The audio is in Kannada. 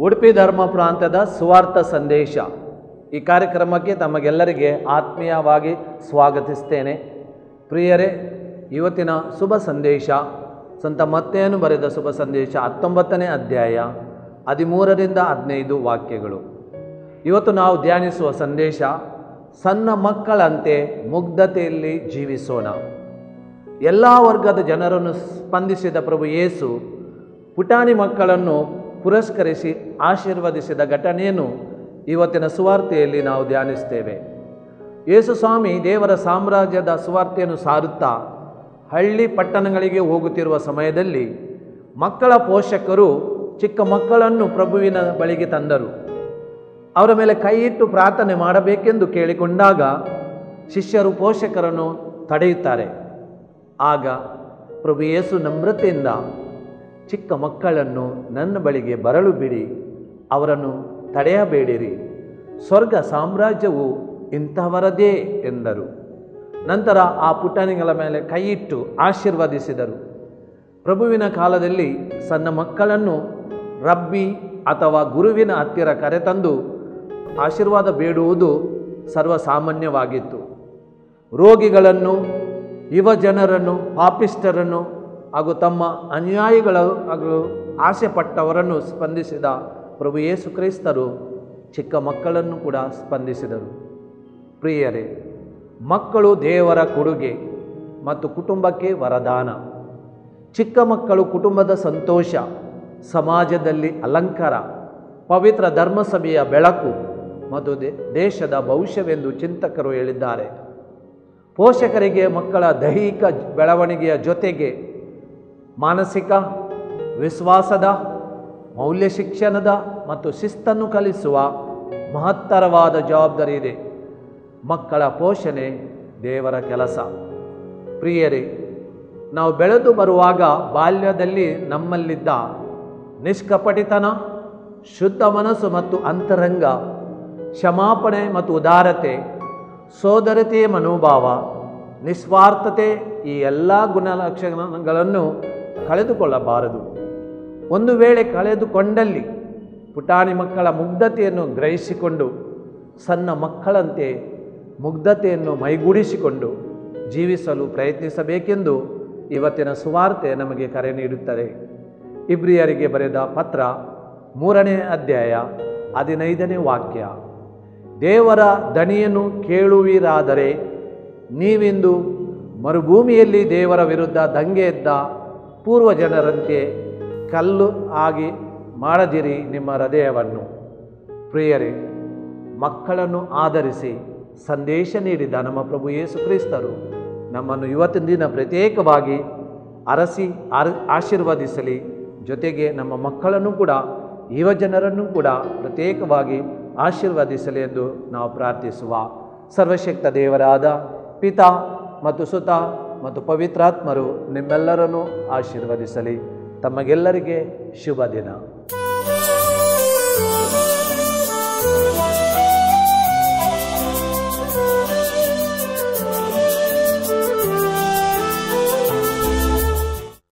ಉಡುಪಿ ಧರ್ಮ ಪ್ರಾಂತ್ಯದ ಸುವಾರ್ಥ ಸಂದೇಶ ಈ ಕಾರ್ಯಕ್ರಮಕ್ಕೆ ತಮಗೆಲ್ಲರಿಗೆ ಆತ್ಮೀಯವಾಗಿ ಸ್ವಾಗತಿಸ್ತೇನೆ. ಪ್ರಿಯರೇ, ಇವತ್ತಿನ ಶುಭ ಸಂದೇಶ ಸಂತ ಮತ್ತೇಯನು ಬರೆದ ಶುಭ ಸಂದೇಶ 19ನೇ ಅಧ್ಯಾಯ 13ರಿಂದ 15 ವಾಕ್ಯಗಳು. ಇವತ್ತು ನಾವು ಧ್ಯಾನಿಸುವ ಸಂದೇಶ, ಸಣ್ಣ ಮಕ್ಕಳಂತೆ ಮುಗ್ಧತೆಯಲ್ಲಿ ಜೀವಿಸೋಣ. ಎಲ್ಲ ವರ್ಗದ ಜನರನ್ನು ಸ್ಪಂದಿಸಿದ ಪ್ರಭು ಯೇಸು ಪುಟಾಣಿ ಮಕ್ಕಳನ್ನು ಪುರಸ್ಕರಿಸಿ ಆಶೀರ್ವದಿಸಿದ ಘಟನೆಯನ್ನು ಇವತ್ತಿನ ಸುವಾರ್ತೆಯಲ್ಲಿ ನಾವು ಧ್ಯಾನಿಸ್ತೇವೆ. ಯೇಸು ಸ್ವಾಮಿ ದೇವರ ಸಾಮ್ರಾಜ್ಯದ ಸುವಾರ್ತೆಯನ್ನು ಸಾರುತ್ತಾ ಹಳ್ಳಿ ಪಟ್ಟಣಗಳಿಗೆ ಹೋಗುತ್ತಿರುವ ಸಮಯದಲ್ಲಿ ಮಕ್ಕಳ ಪೋಷಕರು ಚಿಕ್ಕ ಮಕ್ಕಳನ್ನು ಪ್ರಭುವಿನ ಬಳಿಗೆ ತಂದರು. ಅವರ ಮೇಲೆ ಕೈ ಇಟ್ಟು ಪ್ರಾರ್ಥನೆ ಮಾಡಬೇಕೆಂದು ಕೇಳಿಕೊಂಡಾಗ ಶಿಷ್ಯರು ಪೋಷಕರನ್ನು ತಡೆಯುತ್ತಾರೆ. ಆಗ ಪ್ರಭು ಯೇಸು ನಮ್ರತೆಯಿಂದ, ಚಿಕ್ಕ ಮಕ್ಕಳನ್ನು ನನ್ನ ಬಳಿಗೆ ಬರಲು ಬಿಡಿ, ಅವರನ್ನು ತಡೆಯಬೇಡಿರಿ, ಸ್ವರ್ಗ ಸಾಮ್ರಾಜ್ಯವು ಇಂಥವರದೇ ಎಂದರು. ನಂತರ ಆ ಪುಟಾಣಿಗಳ ಮೇಲೆ ಕೈ ಇಟ್ಟು ಆಶೀರ್ವದಿಸಿದರು. ಪ್ರಭುವಿನ ಕಾಲದಲ್ಲಿ ಸಣ್ಣ ಮಕ್ಕಳನ್ನು ರಬ್ಬಿ ಅಥವಾ ಗುರುವಿನ ಹತ್ತಿರ ಕರೆತಂದು ಆಶೀರ್ವಾದ ಬೇಡುವುದು ಸರ್ವಸಾಮಾನ್ಯವಾಗಿತ್ತು. ರೋಗಿಗಳನ್ನು, ಯುವ ಜನರನ್ನು, ಪಾಪಿಷ್ಟರನ್ನು ಹಾಗೂ ತಮ್ಮ ಅನುಯಾಯಿಗಳು ಹಾಗೂ ಆಸೆಪಟ್ಟವರನ್ನು ಸ್ಪಂದಿಸಿದ ಪ್ರಭು ಯೇಸು ಕ್ರಿಸ್ತರು ಚಿಕ್ಕ ಮಕ್ಕಳನ್ನು ಕೂಡ ಸ್ಪಂದಿಸಿದರು. ಪ್ರಿಯರೇ, ಮಕ್ಕಳು ದೇವರ ಕೊಡುಗೆ ಮತ್ತು ಕುಟುಂಬಕ್ಕೆ ವರದಾನ. ಚಿಕ್ಕ ಮಕ್ಕಳು ಕುಟುಂಬದ ಸಂತೋಷ, ಸಮಾಜದಲ್ಲಿ ಅಲಂಕಾರ, ಪವಿತ್ರ ಧರ್ಮಸಭೆಯ ಬೆಳಕು ಮತ್ತು ದೇಶದ ಭವಿಷ್ಯವೆಂದು ಚಿಂತಕರು ಹೇಳಿದ್ದಾರೆ. ಪೋಷಕರಿಗೆ ಮಕ್ಕಳ ದೈಹಿಕ ಬೆಳವಣಿಗೆಯ ಜೊತೆಗೆ ಮಾನಸಿಕ, ವಿಶ್ವಾಸದ, ಮೌಲ್ಯ ಶಿಕ್ಷಣದ ಮತ್ತು ಶಿಸ್ತನ್ನು ಕಲಿಸುವ ಮಹತ್ತರವಾದ ಜವಾಬ್ದಾರಿ ಇದೆ. ಮಕ್ಕಳ ಪೋಷಣೆ ದೇವರ ಕೆಲಸ. ಪ್ರಿಯರೇ, ನಾವು ಬೆಳೆದು ಬರುವಾಗ ಬಾಲ್ಯದಲ್ಲಿ ನಮ್ಮಲ್ಲಿದ್ದ ನಿಷ್ಕಪಟಿತನ, ಶುದ್ಧ ಮನಸ್ಸು ಮತ್ತು ಅಂತರಂಗ, ಕ್ಷಮಾಪಣೆ ಮತ್ತು ಉದಾರತೆ, ಸೋದರತೆಯ ಮನೋಭಾವ, ನಿಸ್ವಾರ್ಥತೆ, ಈ ಎಲ್ಲ ಗುಣಲಕ್ಷಣಗಳನ್ನು ಕಳೆದುಕೊಳ್ಳಬಾರದು. ಒಂದು ವೇಳೆ ಕಳೆದುಕೊಂಡಲ್ಲಿ ಪುಟಾಣಿ ಮಕ್ಕಳ ಮುಗ್ಧತೆಯನ್ನು ಗ್ರಹಿಸಿಕೊಂಡು ಸಣ್ಣ ಮಕ್ಕಳಂತೆ ಮುಗ್ಧತೆಯನ್ನು ಮೈಗೂಡಿಸಿಕೊಂಡು ಜೀವಿಸಲು ಪ್ರಯತ್ನಿಸಬೇಕೆಂದು ಇವತ್ತಿನ ಸುವಾರ್ತೆ ನಮಗೆ ಕರೆ ನೀಡುತ್ತದೆ. ಇಬ್ರಿಯರಿಗೆ ಬರೆದ ಪತ್ರ 3ನೇ ಅಧ್ಯಾಯ 15ನೇ ವಾಕ್ಯ. ದೇವರ ದನಿಯನ್ನು ಕೇಳುವಿರಾದರೆ ನೀವಿಂದು ಮರುಭೂಮಿಯಲ್ಲಿ ದೇವರ ವಿರುದ್ಧ ದಂಗೆ ಎದ್ದ ಪೂರ್ವ ಜನರಂತೆ ಕಲ್ಲು ಆಗಿ ಮಾಡದಿರಿ ನಿಮ್ಮ ಹೃದಯವನ್ನು. ಪ್ರಿಯರೇ, ಮಕ್ಕಳನ್ನು ಆಧರಿಸಿ ಸಂದೇಶ ನೀಡಿದ ನಮ್ಮ ಪ್ರಭು ಯೇಸು ಕ್ರಿಸ್ತರು ನಮ್ಮನ್ನು ಇವತ್ತಿನ ದಿನ ಪ್ರತ್ಯೇಕವಾಗಿ ಅರಸಿ ಆಶೀರ್ವದಿಸಲಿ. ಜೊತೆಗೆ ನಮ್ಮ ಮಕ್ಕಳನ್ನು ಕೂಡ, ಯುವ ಜನರನ್ನು ಕೂಡ ಪ್ರತ್ಯೇಕವಾಗಿ ಆಶೀರ್ವದಿಸಲಿ ಎಂದು ನಾವು ಪ್ರಾರ್ಥಿಸುವ. ಸರ್ವಶಕ್ತ ದೇವರಾದ ಪಿತಾ ಮತ್ತು ಸುತ ಮತ್ತು ಪವಿತ್ರಾತ್ಮರು ನಿಮ್ಮೆಲ್ಲರನ್ನು ಆಶೀರ್ವದಿಸಲಿ. ತಮಗೆಲ್ಲರಿಗೆ ಶುಭ ದಿನ.